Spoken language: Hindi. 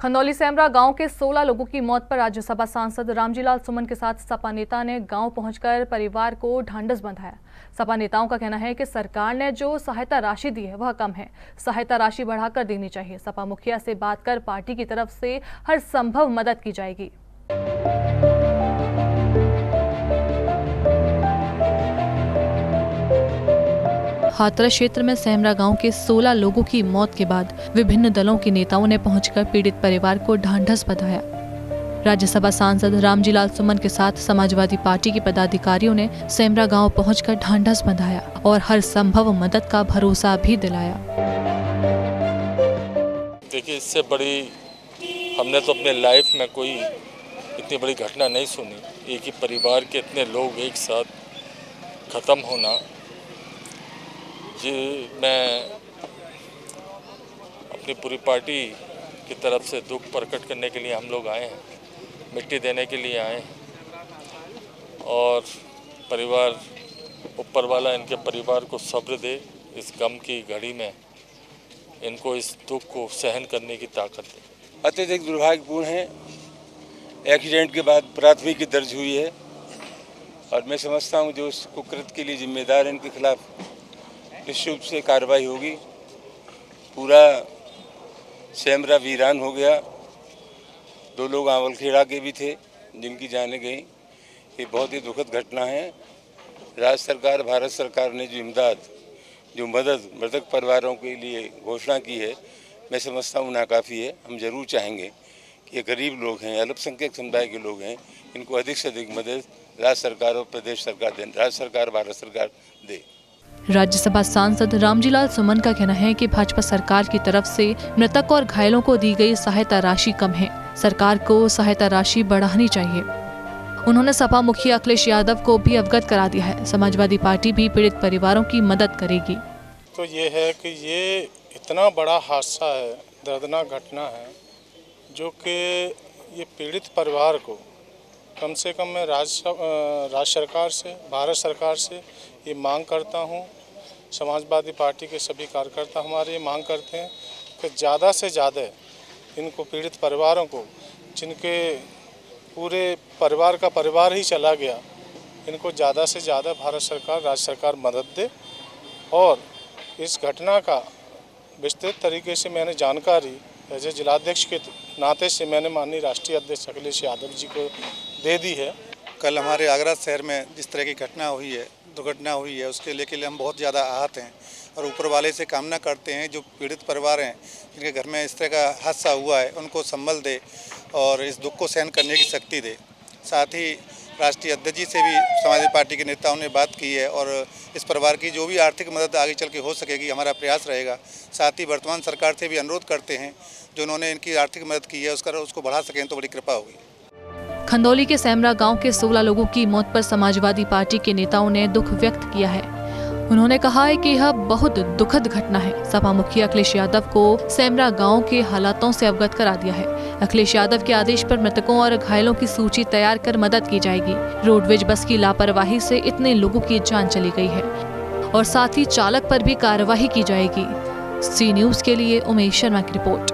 खंदौली सेमरा गांव के 16 लोगों की मौत पर राज्यसभा सांसद रामजीलाल सुमन के साथ सपा नेता ने गांव पहुंचकर परिवार को ढांढस बंधाया। सपा नेताओं का कहना है कि सरकार ने जो सहायता राशि दी है वह कम है, सहायता राशि बढ़ाकर देनी चाहिए। सपा मुखिया से बात कर पार्टी की तरफ से हर संभव मदद की जाएगी। हाथरस क्षेत्र में सेमरा गांव के 16 लोगों की मौत के बाद विभिन्न दलों के नेताओं ने पहुंचकर पीड़ित परिवार को ढांढस बंधाया। राज्यसभा सांसद रामजीलाल सुमन के साथ समाजवादी पार्टी के पदाधिकारियों ने सेमरा गांव पहुंचकर ढांढस बंधाया और हर संभव मदद का भरोसा भी दिलाया। देखिए, इससे बड़ी हमने तो अपने लाइफ में कोई इतनी बड़ी घटना नहीं सुनी। एक ही परिवार के इतने लोग एक साथ खत्म होना, जी मैं अपनी पूरी पार्टी की तरफ से दुख प्रकट करने के लिए हम लोग आए हैं, मिट्टी देने के लिए आए हैं और परिवार, ऊपर वाला इनके परिवार को सब्र दे। इस गम की घड़ी में इनको इस दुख को सहन करने की ताकत दे। अत्यधिक दुर्भाग्यपूर्ण है। एक्सीडेंट के बाद प्राथमिकी दर्ज हुई है और मैं समझता हूं जो उस कुकृत्य के लिए जिम्मेदार हैं इनके खिलाफ निश्चित रूप से कार्रवाई होगी। पूरा सेमरा वीरान हो गया। 2 लोग आवलखेड़ा के भी थे जिनकी जानें गई। ये बहुत ही दुखद घटना है। राज्य सरकार, भारत सरकार ने जो इमदाद, जो मदद मृतक परिवारों के लिए घोषणा की है, मैं समझता हूँ नाकाफ़ी है। हम जरूर चाहेंगे कि ये गरीब लोग हैं, अल्पसंख्यक समुदाय के लोग हैं, इनको अधिक से अधिक मदद राज्य सरकार और प्रदेश सरकार दें, राज्य सरकार, भारत सरकार दे। राज्यसभा सांसद रामजीलाल सुमन का कहना है कि भाजपा सरकार की तरफ से मृतक और घायलों को दी गई सहायता राशि कम है, सरकार को सहायता राशि बढ़ानी चाहिए। उन्होंने सपा मुखिया अखिलेश यादव को भी अवगत करा दिया है। समाजवादी पार्टी भी पीड़ित परिवारों की मदद करेगी। तो ये है कि ये इतना बड़ा हादसा है, दर्दनाक घटना है, जो कि ये पीड़ित परिवार को कम से कम मैं राज्य सरकार से, भारत सरकार से ये मांग करता हूँ। समाजवादी पार्टी के सभी कार्यकर्ता हमारे ये मांग करते हैं कि ज़्यादा से ज़्यादा इनको पीड़ित परिवारों को, जिनके पूरे परिवार का परिवार ही चला गया, इनको ज़्यादा से ज़्यादा भारत सरकार, राज्य सरकार मदद दे। और इस घटना का विस्तृत तरीके से मैंने जानकारी एज ए जिलाध्यक्ष के नाते से मैंने माननीय राष्ट्रीय अध्यक्ष अखिलेश यादव जी को दे दी है। कल हमारे आगरा शहर में जिस तरह की दुर्घटना हुई है, उसके लिए हम बहुत ज़्यादा आहत हैं और ऊपर वाले से कामना करते हैं जो पीड़ित परिवार हैं, जिनके घर में इस तरह का हादसा हुआ है, उनको संभल दे और इस दुख को सहन करने की शक्ति दे। साथ ही राष्ट्रीय अध्यक्ष जी से भी समाजवादी पार्टी के नेताओं ने बात की है और इस परिवार की जो भी आर्थिक मदद आगे चल के हो सकेगी, हमारा प्रयास रहेगा। साथ ही वर्तमान सरकार से भी अनुरोध करते हैं जो उन्होंने इनकी आर्थिक मदद की है उसको बढ़ा सकें तो बड़ी कृपा होगी। खंदौली के सेमरा गांव के 16 लोगों की मौत पर समाजवादी पार्टी के नेताओं ने दुख व्यक्त किया है। उन्होंने कहा है कि यह बहुत दुखद घटना है। सपा मुखिया अखिलेश यादव को सेमरा गांव के हालातों से अवगत करा दिया है। अखिलेश यादव के आदेश पर मृतकों और घायलों की सूची तैयार कर मदद की जाएगी। रोडवेज बस की लापरवाही से इतने लोगों की जान चली गई है और साथ ही चालक पर भी कार्रवाई की जाएगी। सी न्यूज़ के लिए उमेश शर्मा की रिपोर्ट।